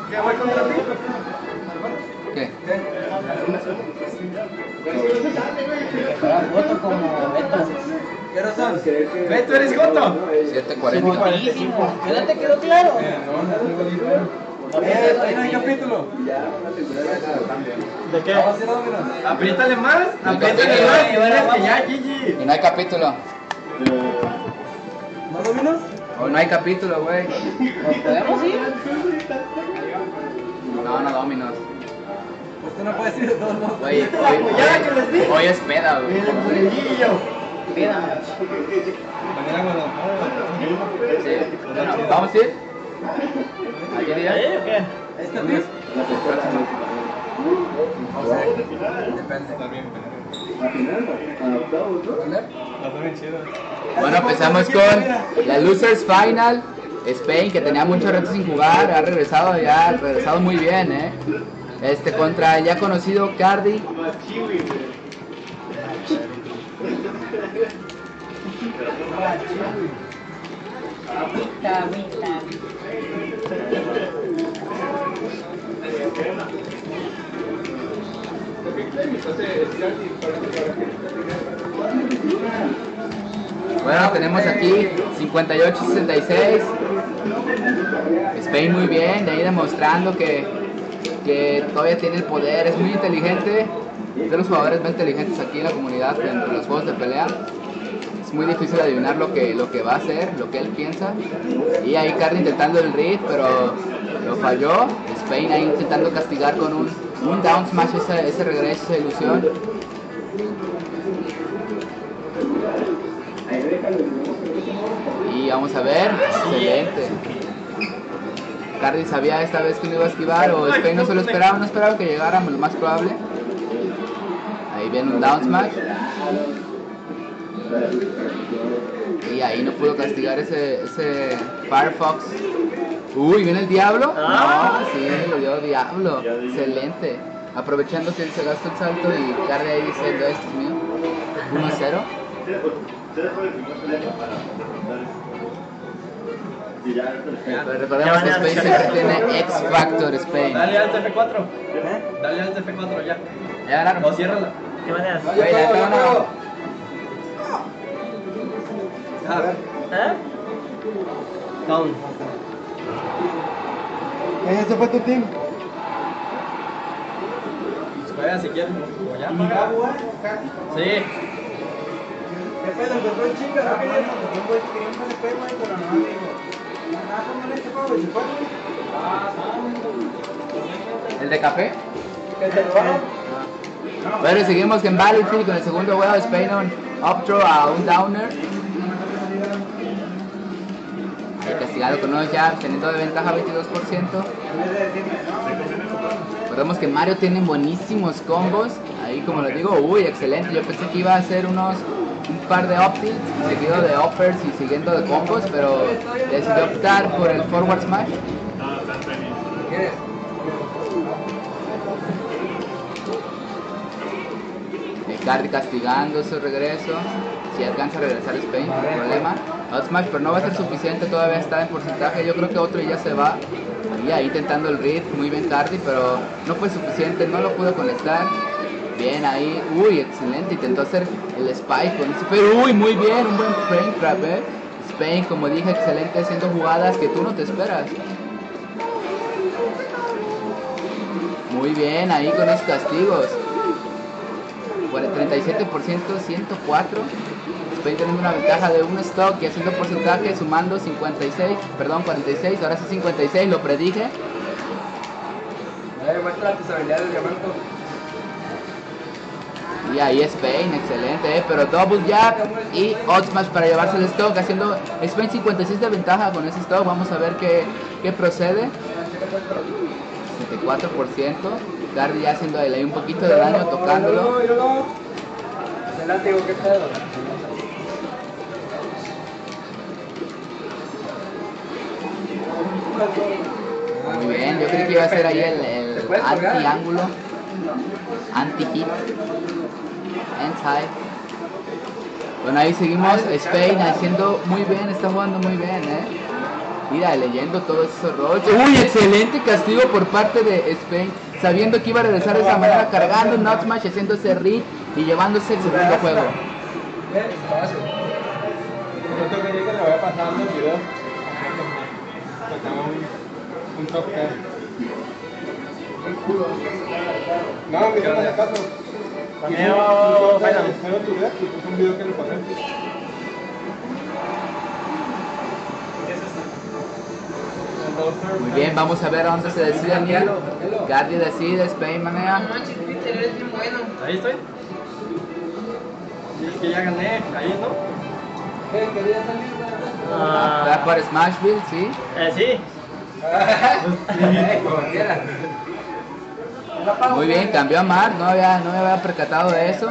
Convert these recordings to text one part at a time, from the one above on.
¿Qué voy contra ti? ¿Qué? Voto como Beto. ¿Qué razón? ¿Beto eres Joto? 7:40. Buenísimo. ¿Ya te quedó claro? Ahí no hay capítulo. ¿De qué? Apriétale más, apriétale capítulo. más. Que ya, Gigi. Y no hay capítulo. ¿No dominas? O no hay capítulo, güey. ¿Podemos ir? No dominos. Pues tú no puedes ir de todos modos. Güey, Ya, que les dije. hoy es peda, güey. El cuelguillo. Pídame. Sí. Bueno, ¿vamos a ir? ¿A qué día? ¿O qué? ¿Este lunes? Bueno, empezamos con la Losers Final. Spain, que tenía mucho rato sin jugar, ha regresado muy bien, contra el ya conocido Cardi. Bueno, tenemos aquí 58-66. Spain muy bien, de ahí demostrando que todavía tiene el poder, es muy inteligente, es de los jugadores más inteligentes aquí en la comunidad, en los juegos de pelea. Es muy difícil adivinar lo que va a hacer, lo que él piensa. Y ahí Cardi intentando el read, pero lo falló. Spain ahí intentando castigar con un down smash ese regreso, esa ilusión. Y vamos a ver, excelente. Cardi sabía esta vez que no iba a esquivar, o Spain no se lo esperaba, no esperaba que llegara, lo más probable. Ahí viene un down smash. Y ahí no pudo castigar ese Firefox. Uy, ¿viene el diablo? No, sí, lo dio diablo. Excelente. Aprovechando que él se gastó el salto y Cardi ahí diciendo, esto es mío. 1-0. Pero recordemos que Spain siempre tiene X Factor Spain. Dale al F4. Dale al F4 ya. Ya ganaron. O ciérrala. ¿Qué maneras? Güey, ya ganaron. ¿Eh? Down. Ese fue tu team. Pues juega si quieren. O ya paga. Sí. ¿Qué pedo? Empezó el chica, ¿no? Un güey que quería un PSP, güey, pero no digo. Nada, póngale este juego y se fue. ¿El de café? ¿Qué te robaron? Bueno, seguimos en Battlefield con el segundo juego de Spain on up throw a un downer. Ahí castigado con unos jabs, teniendo de ventaja 22%. Recordemos que Mario tiene buenísimos combos. Ahí como les digo, uy, excelente. Yo pensé que iba a hacer un par de up tilts, seguido de uppers y siguiendo de combos, pero decidió optar por el forward smash. Cardi castigando su regreso. Si alcanza a regresar Spain, no hay problema. Up smash, pero no va a ser suficiente, todavía está en porcentaje. Yo creo que otro ya se va. Y ahí intentando el read, muy bien Cardi, pero no fue suficiente, no lo pudo conectar. Bien ahí, uy, excelente, intentó hacer el spike con ese, pero uy, muy bien, un buen frame trap, Spain, como dije, excelente, haciendo jugadas que tú no te esperas. Muy bien, ahí con los castigos. Por el 37%, 104. Spain teniendo una ventaja de un stock y haciendo porcentaje, sumando 46, ahora sí 56, lo predije. Muestra tus habilidades, Diamanto. Y ahí Spain, excelente, pero double jab y out smash para llevarse el stock, haciendo Spain 56 de ventaja con ese stock. Vamos a ver qué procede. 74%. Cardi ya haciendo ahí un poquito de daño, tocándolo. El látigo, qué pedo. Muy bien, yo creí que iba a ser ahí el anti-ángulo, anti-hit, anti. Bueno, ahí seguimos, Spain haciendo muy bien, está jugando muy bien, Mira, leyendo todos esos rolls. ¡Uy, excelente castigo por parte de Spain! Sabiendo que iba a regresar de esa manera, cargando un Not Smash, haciendo ese read y llevándose el segundo juego. Yo creo que le voy a pasar los videos. Que tengo un top 10. No, mira, no hace caso. También fue tu video y puso un video que le pasé. Muy bien, vamos a ver a dónde se decide ir. Gardy decide, Spain manea. No manches, Peter, eres bien bueno. Ahí estoy. Sí, es que ya gané, ahí, ¿no? Va por Smashville, sí. Sí. Muy bien, cambió a Mark, no me había percatado de eso.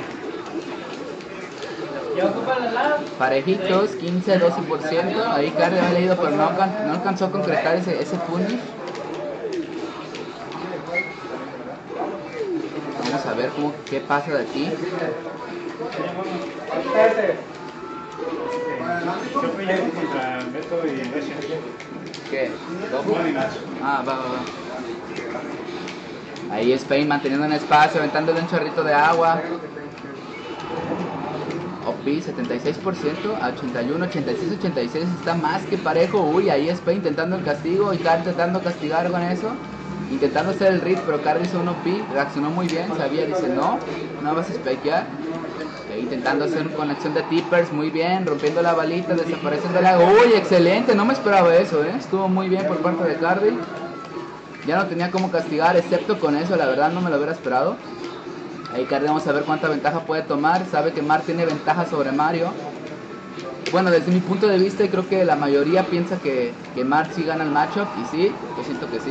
Parejitos, 15, 12%. Ahí Cardi había leído, pero no alcanzó a concretar ese punish. Vamos a ver qué pasa de aquí. Yo fui contra Beto y Brescia. ¿Qué? Ah, Va. Ahí Spain manteniendo un espacio, aventándole un chorrito de agua. OP 76% a 81, 86, 86 está más que parejo. Uy, ahí Spain intentando el castigo y Cardi intentando castigar con eso. Intentando hacer el read, pero Cardi hizo un OP, reaccionó muy bien, sabía, dice no vas a spekear. Intentando hacer una conexión de tippers, muy bien, rompiendo la balita, desapareciendo la... Uy, excelente, no me esperaba eso, estuvo muy bien por parte de Cardi. Ya no tenía cómo castigar, excepto con eso, la verdad no me lo hubiera esperado. Ahí Cardi, vamos a ver cuánta ventaja puede tomar. Sabe que Mark tiene ventaja sobre Mario. Bueno, desde mi punto de vista, y creo que la mayoría piensa que Mark sí gana el matchup, y sí, yo siento que sí.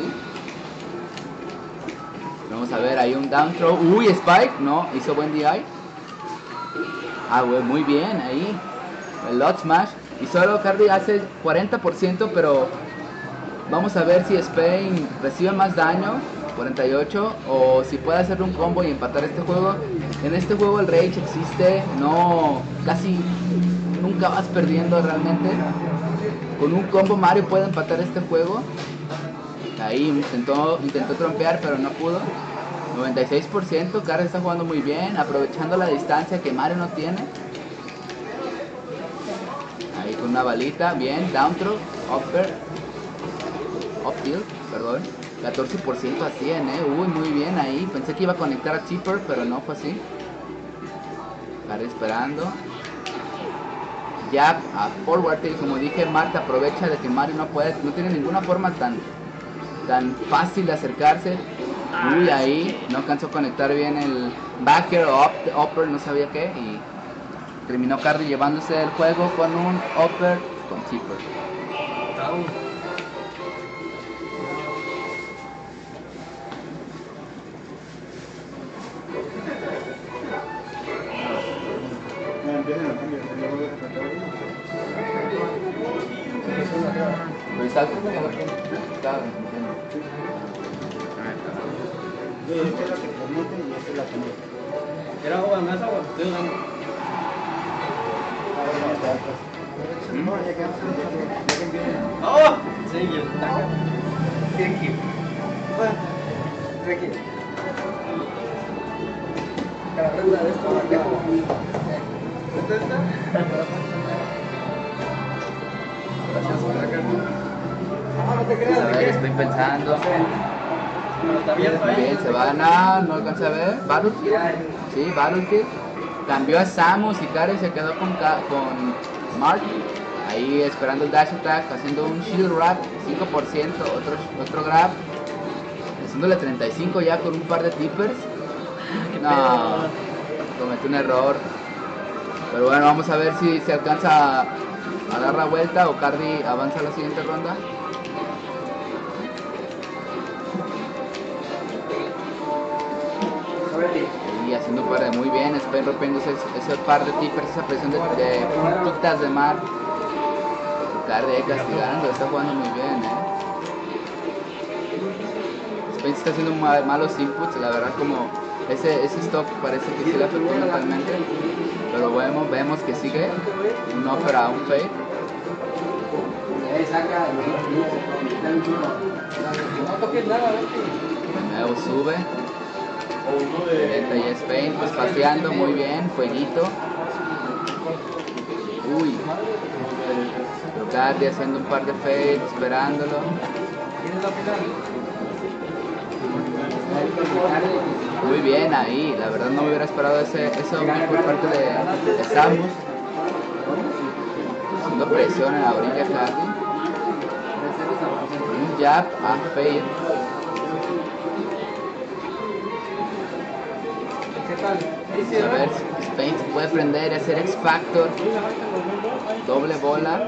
Vamos a ver, ahí un down throw. Uy, Spike, no, hizo buen DI. Güey, muy bien, ahí. El Lot Smash. Y solo Cardi hace 40%, pero vamos a ver si Spain recibe más daño, 48, o si puede hacer un combo y empatar este juego. En este juego el Rage existe, casi nunca vas perdiendo realmente. Con un combo Mario puede empatar este juego. Ahí intentó trompear, pero no pudo. 96%, Cardi está jugando muy bien, aprovechando la distancia que Mario no tiene. Ahí con una balita, bien, down throw, upfield, perdón. 14% a 100, uy, muy bien ahí. Pensé que iba a conectar a Chipper, pero no fue así. Cardi esperando. Ya a forward tilt, como dije, Marta aprovecha de que Mario no tiene ninguna forma tan fácil de acercarse. Uy, ahí no alcanzó a conectar bien el backer o upper, no sabía qué, y terminó Cardi llevándose el juego con un upper con Chipper. ¿Era agua? ¿No es agua? Estoy dando. ¡Oh! Thank you. Thank you. Thank you. No te creas. A ver, estoy pensando. Bien, se va a ganar, no alcanza a ver. Battlefield. Sí, Battlefield. Cambió a Samus y Karen se quedó con Mark. Ahí esperando el dash attack, haciendo un shield wrap, 5%, otro grab. Haciéndole 35 ya con un par de tippers. No, cometí un error. Pero bueno, vamos a ver si se alcanza a dar la vuelta o Cardi avanza a la siguiente ronda. Y haciendo un par de muy bien, Spain rompiendo ese par de tippers, esa presión de puntitas de mar. Cardi castigando, está jugando muy bien, Spain está haciendo malos inputs, la verdad, como ese stock parece que sí le afectó mentalmente. Pero bueno, vemos que sigue un upper a un fade. No toques nada, De nuevo sube. Venta y Spain, pues paseando muy bien, fueguito. Uy. Cardi haciendo un par de fades, esperándolo. ¿Quién es la final? Muy bien ahí, la verdad no me hubiera esperado eso por parte de Samus. Haciendo presión en la orilla Cardi. Un jab a fade. ¿Qué tal? A ver si Spain se puede prender y hacer X Factor. Doble bola.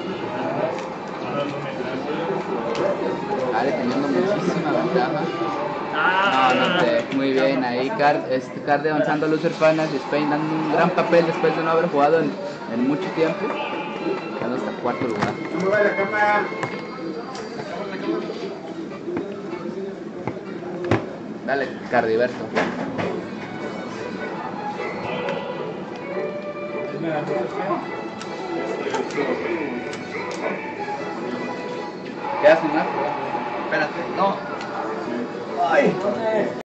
Vale, teniendo muchísima ventaja. No sé, muy bien ahí. Cardi avanzando a Loser Finals y Spain dando un gran papel después de no haber jugado en mucho tiempo. Quedando hasta cuarto lugar. No me va la cámara. Dale, Cardiberto. ¿Qué haces, no? Espérate, no. Ay,